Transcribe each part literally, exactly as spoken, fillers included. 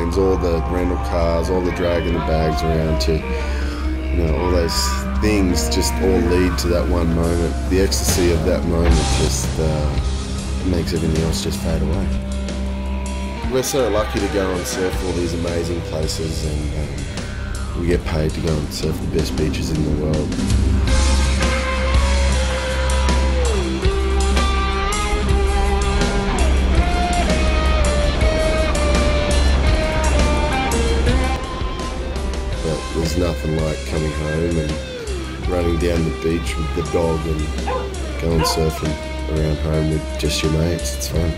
friends, all the rental cars, all the dragging the bags around to, you know, all those things just all lead to that one moment. The ecstasy of that moment just uh, makes everything else just fade away. We're so lucky to go and surf all these amazing places, and um, we get paid to go and surf the best beaches in the world. But there's nothing like coming home and running down the beach with the dog and going surfing around home with just your mates. It's fun.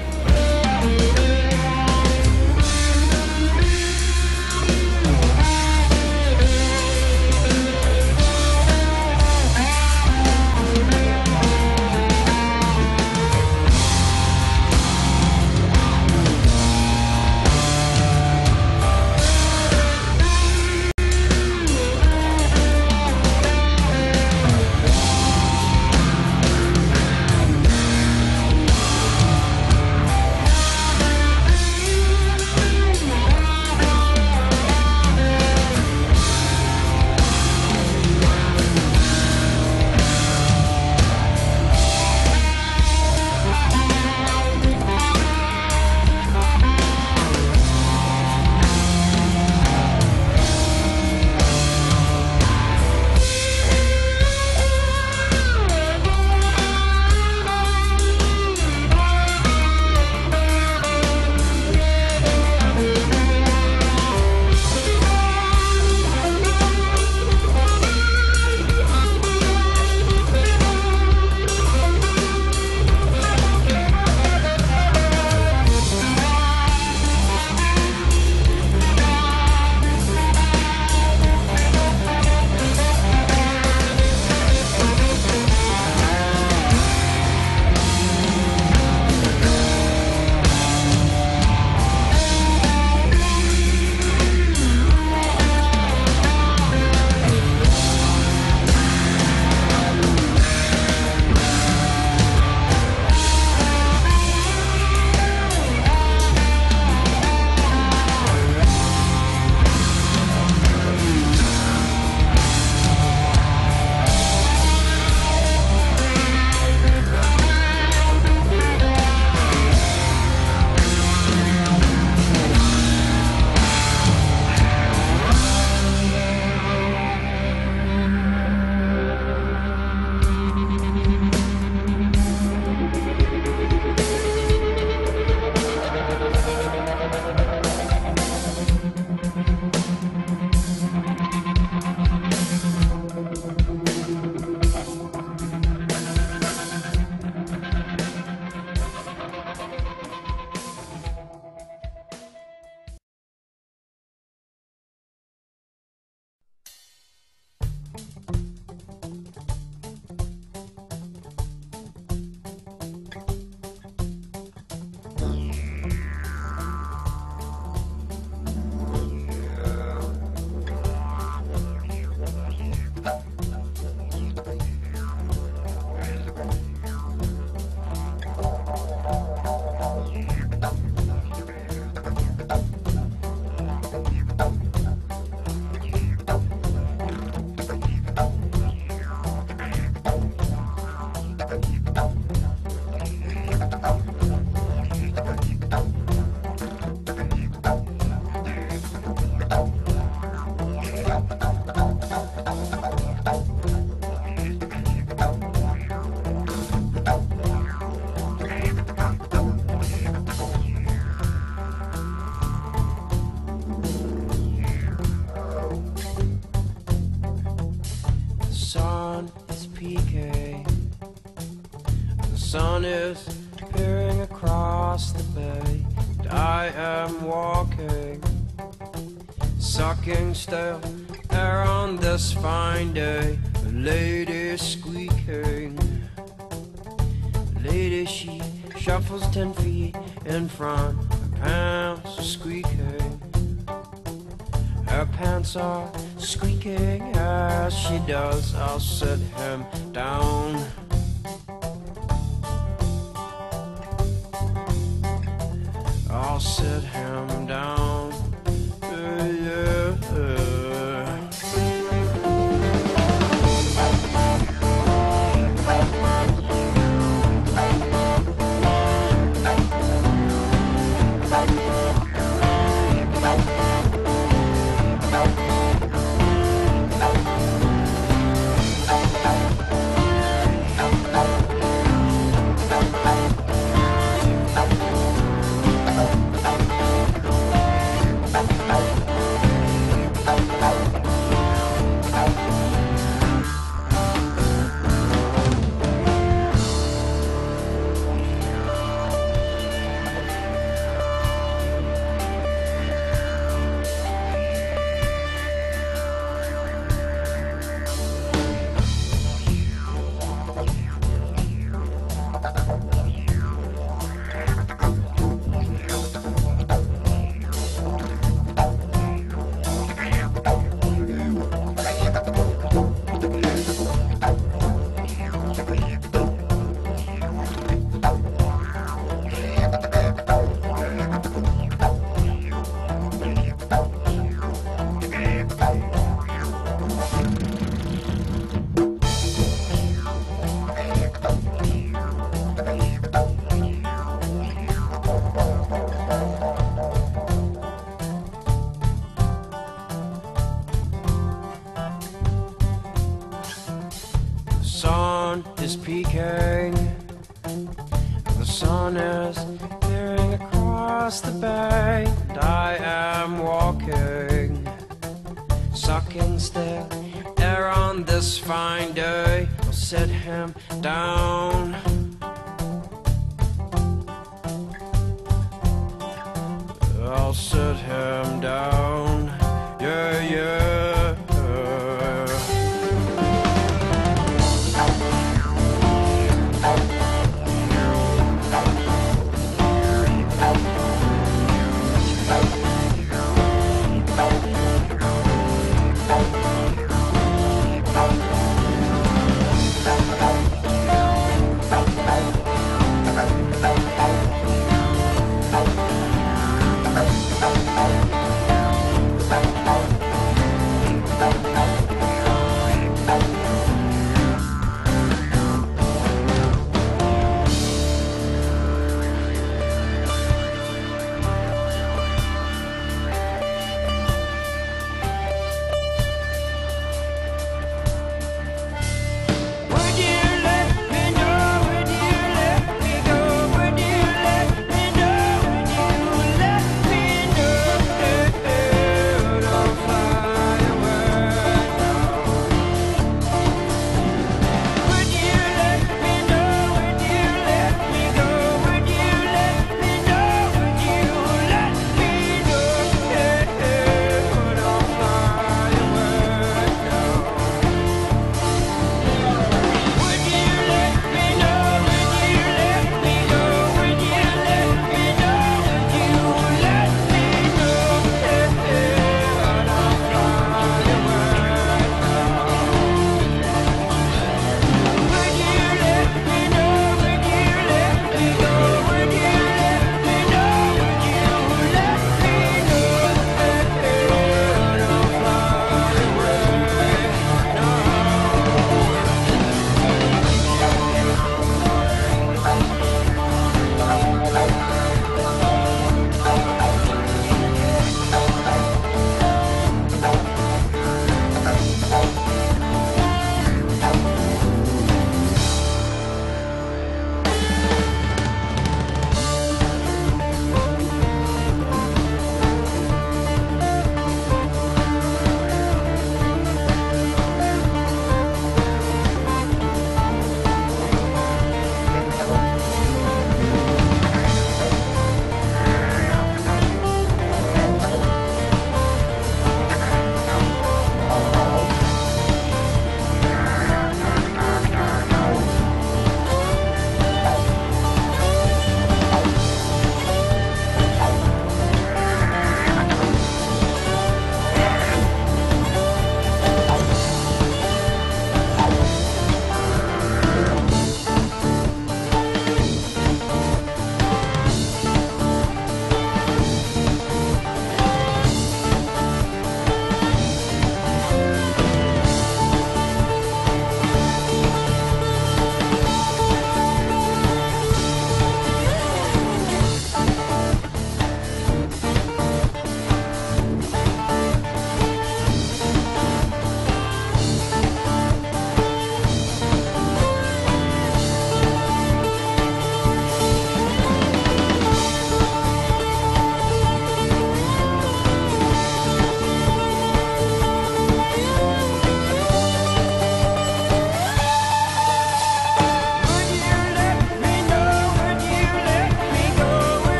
sun is peering across the bay, and I am walking, sucking stale air on this fine day. A lady squeaking, a lady, she shuffles ten feet in front, her pants are squeaking, her pants are squeaking as she does. I'll sit him down. I'll sit him down. sun is peeking, the sun is peering across the bay, and I am walking, sucking still air on this fine day. I'll sit him down, I'll sit him down.